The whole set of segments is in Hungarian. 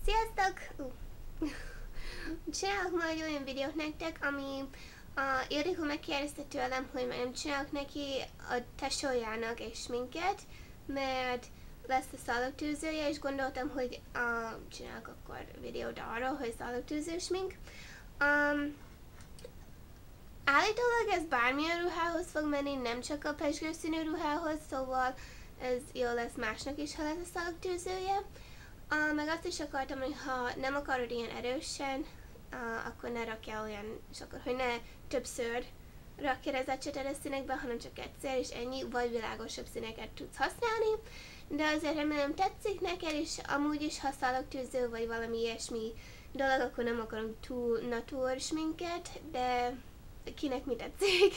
Sziasztok! Csinálok majd olyan videót nektek, ami a Ildikó megkérdezte tőlem, hogy nem csinálok neki a tesójának egy sminket, mert lesz a szallagtűzője, és gondoltam, hogy csinálok akkor videót arról, hogy szallagtűző smink. Állítólag ez bármilyen ruhához fog menni, nem csak a pezsgőszínű ruhához, szóval ez jó lesz másnak is, ha lesz a szallagtűzője. Meg azt is akartam, hogy ha nem akarod ilyen erősen, akkor ne rakja olyan sokat, hogy ne többször rakja az ecseteres színekbe, hanem csak egyszer, és ennyi, vagy világosabb színeket tudsz használni. De azért remélem tetszik neked, és amúgy is, ha szallagtűző, vagy valami ilyesmi dolog, akkor nem akarom túl natur sminket, de kinek mi tetszik.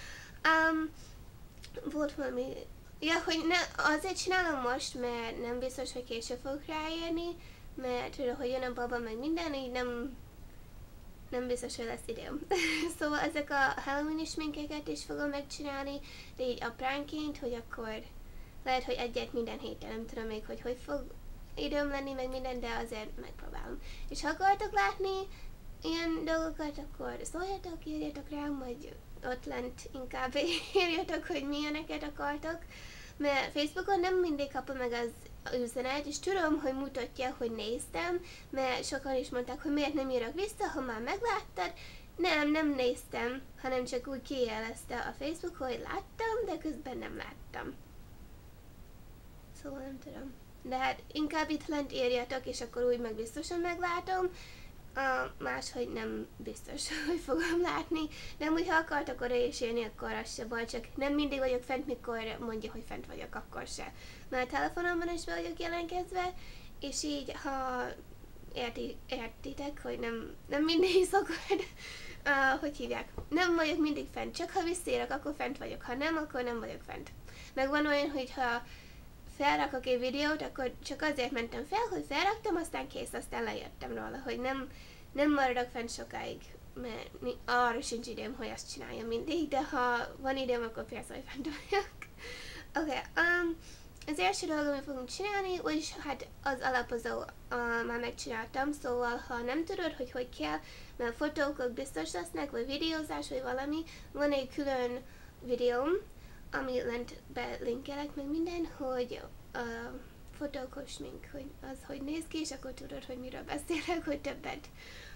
Volt valami... Ja, hogy azért csinálom most, mert nem biztos, hogy később fogok ráérni, mert tudod, hogy jön a baba meg minden, így nem biztos, hogy lesz időm. Szóval ezek a Halloween sminkeket is fogom megcsinálni, de így apránként, hogy akkor lehet, hogy egyet minden héten, nem tudom még, hogy fog időm lenni, meg minden, de azért megpróbálom. És ha akartok látni ilyen dolgokat, akkor szóljatok, írjatok rám, vagy ott lent inkább írjatok, hogy milyeneket akartok, mert Facebookon nem mindig kapom meg az üzenet, és tudom, hogy mutatja, hogy néztem, mert sokan is mondták, hogy miért nem írok vissza, ha már megláttad. Nem néztem, hanem csak úgy kijelezte a Facebook, hogy láttam, de közben nem láttam. Szóval nem tudom. De hát inkább itt lent írjatok, és akkor úgy meg biztosan meglátom. Máshogy nem biztos, hogy fogom látni, de amúgy ha akartok oda is jönni, akkor az se baj, csak nem mindig vagyok fent, mikor mondja, hogy fent vagyok, akkor se. Mert a telefonomban is be vagyok jelentkezve, és így, ha értitek, hogy nem mindig szokott, hogy hívják, nem vagyok mindig fent, csak ha visszaérek, akkor fent vagyok, ha nem, akkor nem vagyok fent. Meg van olyan, hogy ha felrakok egy videót, akkor csak azért mentem fel, hogy felraktam, aztán kész, aztán lejöttem róla, hogy nem maradok fent sokáig, mert arra sincs időm, hogy azt csináljam mindig, de ha van időm, akkor persze, hogy fent vagyok. Oké, az első dolog, amit fogunk csinálni, úgyis hát az alapozó már megcsináltam, szóval ha nem tudod, hogy kell, mert fotókok biztos lesznek, vagy videózás, vagy valami, van egy külön videóm, ami lent belinkelek meg minden, hogy fotókos smink, hogy az hogy néz ki, és akkor tudod, hogy miről beszélek, hogy többet.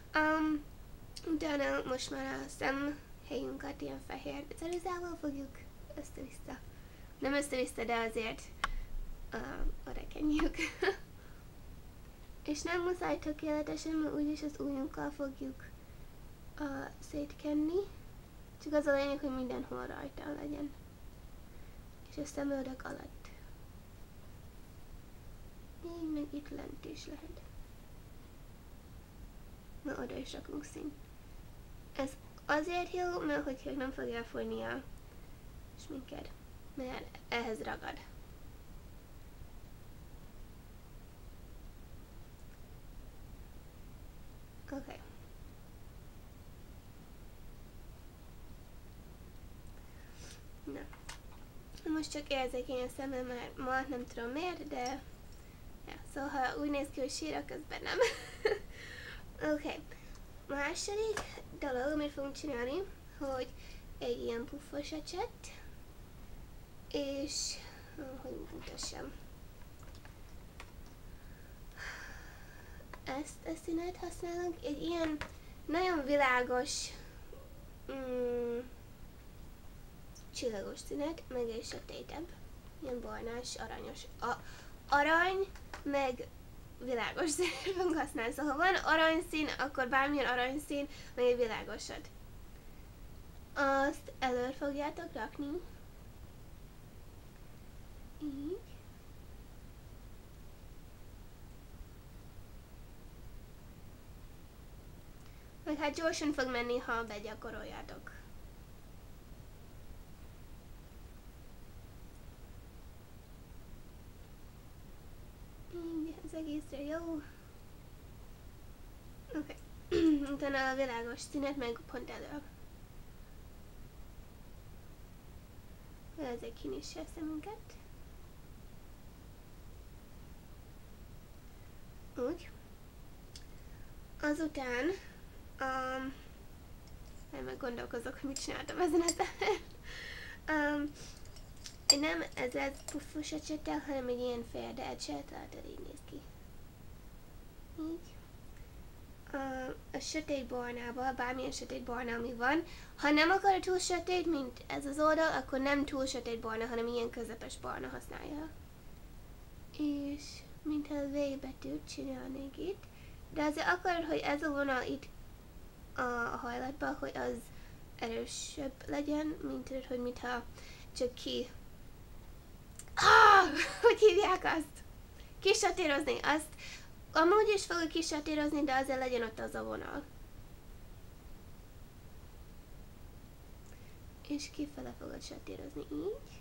Utána most már a szemhelyünket ilyen fehér ceruzával fogjuk össze-vissza. Nem össze-vissza, de azért oda kenjük. És nem muszáj tökéletesen, mert úgyis az ujjunkkal fogjuk szétkenni. Csak az a lényeg, hogy mindenhol rajta legyen. És a szemöldök alatt. Így meg itt lent is lehet. Na, oda is rakunk színt. Ez azért jó, mert hogy nem fog elfogyni a sminked, mert ehhez ragad. Oké. Na. Most csak érzékeny a szemem, mert ma nem tudom miért, de ja, szóval ha úgy néz ki, hogy sírok, közben nem. Oké. Második dolog, amit fogunk csinálni, hogy egy ilyen puffos ecset, és hogy mutassam. Ezt a színet használunk, egy ilyen nagyon világos csillagos színet, meg egy sötétebb, ilyen barnás, aranyos. Arany, meg világos színet fogunk használni. Szóval ha van aranyszín, akkor bármilyen aranyszín, meg egy világosat. Azt előre fogjátok rakni. Így. Meg hát gyorsan fog menni, ha begyakoroljátok. Így, az egészre jó. Oké. Utána a világos színet meg pont elő. Ezzel kinyissa a szemünket. Úgy. Azután meg gondolkozok, hogy mit csináltam ezen az nem ezzel puffos ecsettel, hanem egy ilyen ferde ecset, tehát így néz ki. Így. A sötét barnába, bármilyen sötét barna, ami van. Ha nem akar túl sötét, mint ez az oldal, akkor nem túl sötét barna, hanem ilyen közepes barna használja. És mintha a V betűt csinálnék itt. De azért akarod, hogy ez a vonal itt a hajlatban, hogy az erősebb legyen, mint hogy mintha csak ki... hogy hívják azt? Kisatírozni azt. Amúgy is fogok kisatírozni, de azért legyen ott az a vonal. És kifele fogod satírozni így.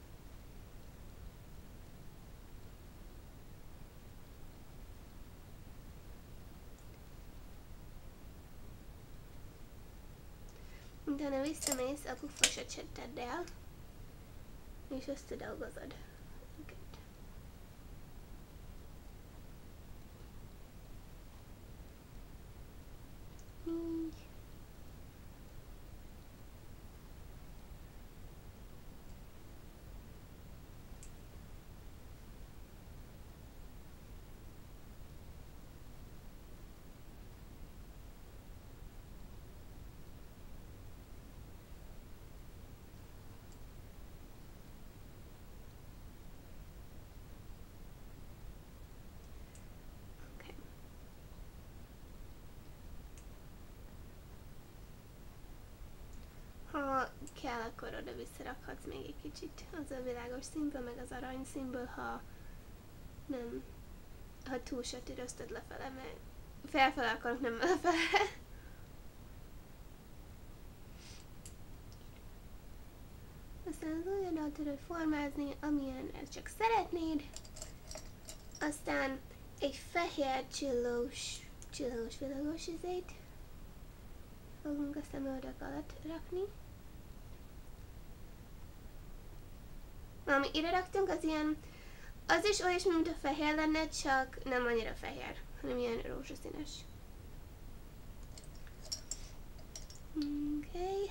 Utána visszamész a puffos ecsetteddel, és összedolgozod. Így. Ha kell, akkor oda visszarakhatsz még egy kicsit az a világos színből, meg az arany színből, ha nem, ha túl sötét lefele, mert felfele akarok, nem lefele. Aztán az ujjadat tudod formázni, amilyen ezt csak szeretnéd. Aztán egy fehér csillós világos izét fogunk a szemöldök alatt rakni. Ami ide raktunk, az ilyen, az is olyasmi, mint a fehér lenne, csak nem annyira fehér, hanem ilyen rózsaszínes. Oké.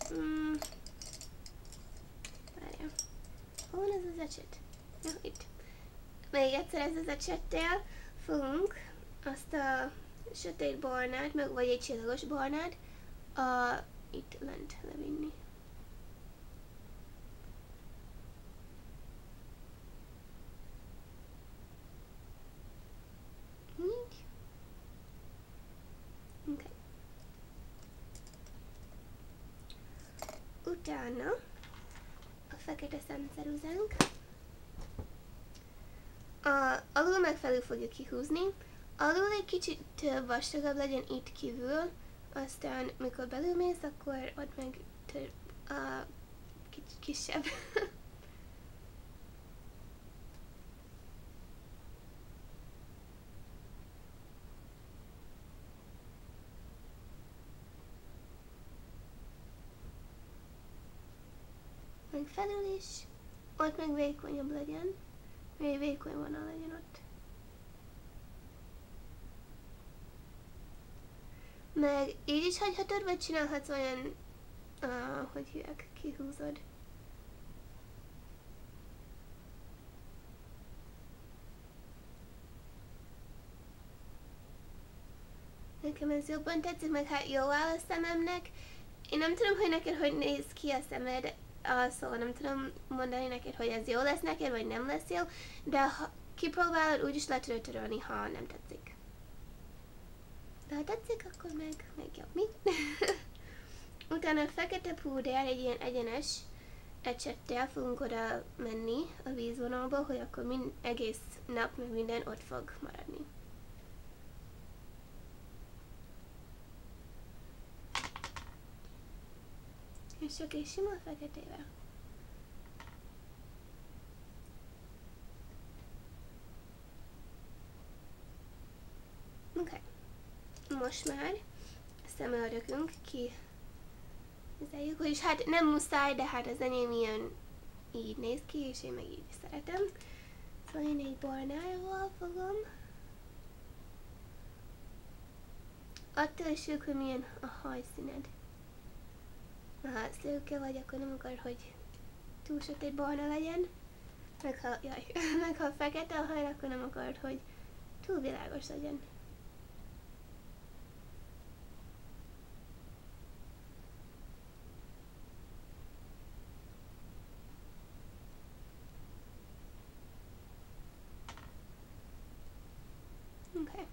Várjál. Hol van ez az ecset? Ja, itt. Még egyszer ez az ecsettel fogunk azt a sötét barnát, vagy egy csillagos barnát itt lent levinni. Így. Okay. Utána a fekete szemceruzánk. Alul meg felül fogjuk kihúzni. Alul egy kicsit vastagabb legyen itt kívül, aztán mikor belülmész, akkor ott meg kisebb. Meg felül is, ott meg vékonyabb legyen, még vékony vonal legyen ott. Meg így is hagyhatod, vagy csinálhatsz olyan, hogy hívják, kihúzod. Nekem ez jobban tetszik, meg hát jó áll a szememnek. Én nem tudom, hogy neked hogy néz ki a szemed, szóval nem tudom mondani neked, hogy ez jó lesz neked, vagy nem lesz jó, de ha kipróbálod, úgyis le tudod törölni, ha nem tetszik. De ha tetszik, akkor meg jobb, mi? Utána a fekete púder egy ilyen egyenes ecsettel fogunk oda menni a vízvonalba, hogy akkor egész nap meg minden ott fog maradni. És csak egy sima feketével. Oké. Most már a szemöldökünk ki ezeljük, és hát nem muszáj, de hát az enyém ilyen így néz ki, és én meg így szeretem. Szóval én egy barnával fogom. attól is függ, hogy milyen a hajszíned. Ha szőke vagy, akkor nem akar, hogy túl sötét barna legyen. Meg ha fekete a haj, akkor nem akar, hogy túl világos legyen. Okay.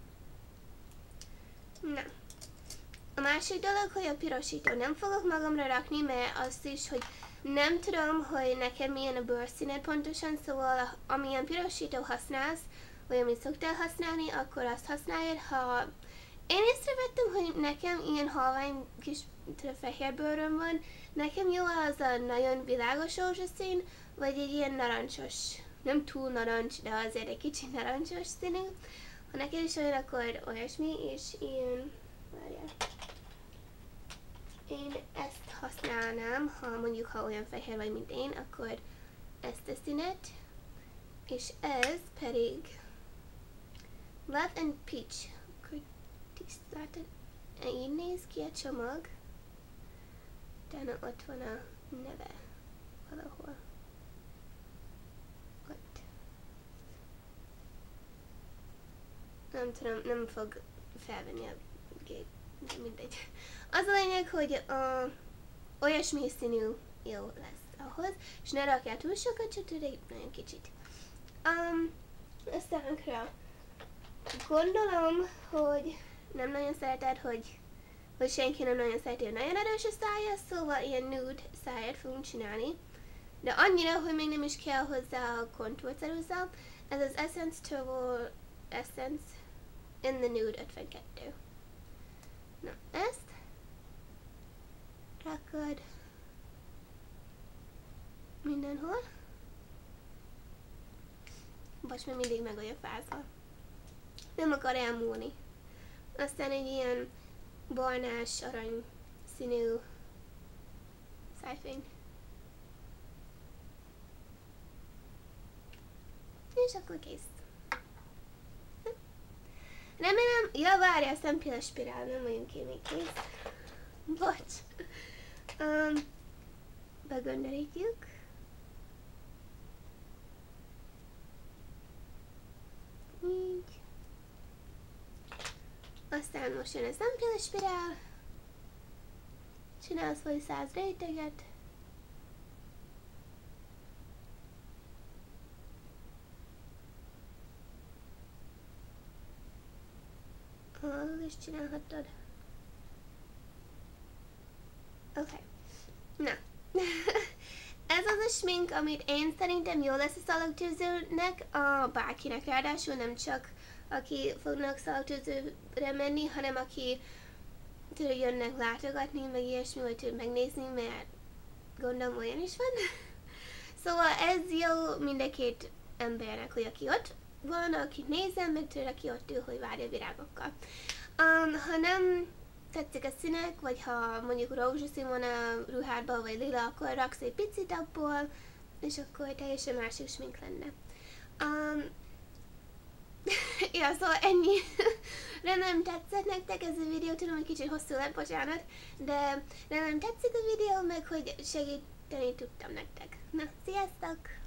Na. A másik dolog, hogy a pirosító nem fogok magamra rakni, mert azt is, hogy nem tudom, hogy neked milyen a bőrszíned pontosan, szóval amilyen pirosító használsz, vagy amit szoktál használni, akkor azt használjad. Ha én észrevettem, hogy nekem ilyen halvány kis fehér bőröm van, nekem jó az a nagyon világos rózsaszín, vagy egy ilyen narancsos, nem túl narancs, de azért egy kicsit narancsos színű. Ha neked is olyan, akkor olyasmi, és ilyen, várjál. Én ezt használnám, ha olyan fehér vagy, mint én, akkor ezt a színet, és ez pedig Love and Peach. Akkor tisztáltan, így néz ki a csomag, utána ott van a neve valahol. Ott. Nem tudom, nem fog felvenni a gép, de mindegy. Az a lényeg, hogy olyasmi színű jó lesz ahhoz, és ne rakjál túl sokat, csak tudod, nagyon kicsit. Aztán gondolom, hogy nem nagyon szereted, hogy senki nem nagyon szereti, hogy nagyon erős a szája, szóval ilyen nude száját fogunk csinálni. De annyira, hogy még nem is kell hozzá a kontúrceruza. Ez az Essence Turbo Essence in the Nude 52. Na, ezt rakod mindenhol. Bocs, mert mindig meg vagyok fázva. Nem akar elmúlni. Aztán egy ilyen barnás, arany színű szájfény. És akkor kész. Remélem, ja várjál, szempilla spirál, nem vagyunk én még kész. Bocs. Begönderítjük. Így. Aztán most jön a szempilla spirál. Csinálsz vagy 100 réteget. Alul is csinálhatod. Oké. Na. Ez az a smink, amit én szerintem jó lesz a szallagtűzőnek, bárkinek ráadásul, nem csak aki fognak szallagtűzőre menni, hanem aki tudod, jönnek látogatni, meg ilyesmi, vagy tudod megnézni, mert gondolom olyan is van. Szóval ez jó mind a két embernek, hogy aki ott van, akit nézem, meg tudod, aki ott ül, hogy várja virágokkal. Ha nem tetszik a színek, vagy ha mondjuk rózsaszín van a ruhádban, vagy lila, akkor raksz egy picit abból, és akkor teljesen másik smink lenne. Ja, szóval ennyi. Remélem tetszett nektek ez a videó, tudom, hogy kicsit hosszú lett, bocsánat, de remélem tetszik a videó, meg hogy segíteni tudtam nektek. Na, sziasztok!